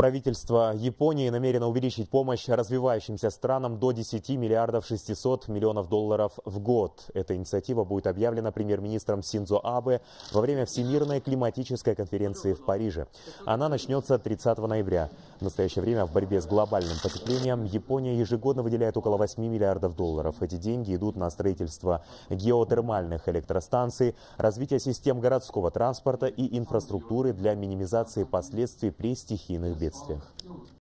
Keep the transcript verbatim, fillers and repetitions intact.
Правительство Японии намерено увеличить помощь развивающимся странам до десяти миллиардов шестисот миллионов долларов в год. Эта инициатива будет объявлена премьер-министром Синдзо Абе во время Всемирной климатической конференции в Париже. Она начнется тридцатого ноября. В настоящее время в борьбе с глобальным потеплением Япония ежегодно выделяет около восьми миллиардов долларов. Эти деньги идут на строительство геотермальных электростанций, развитие систем городского транспорта и инфраструктуры для минимизации последствий при стихийных бедствиях.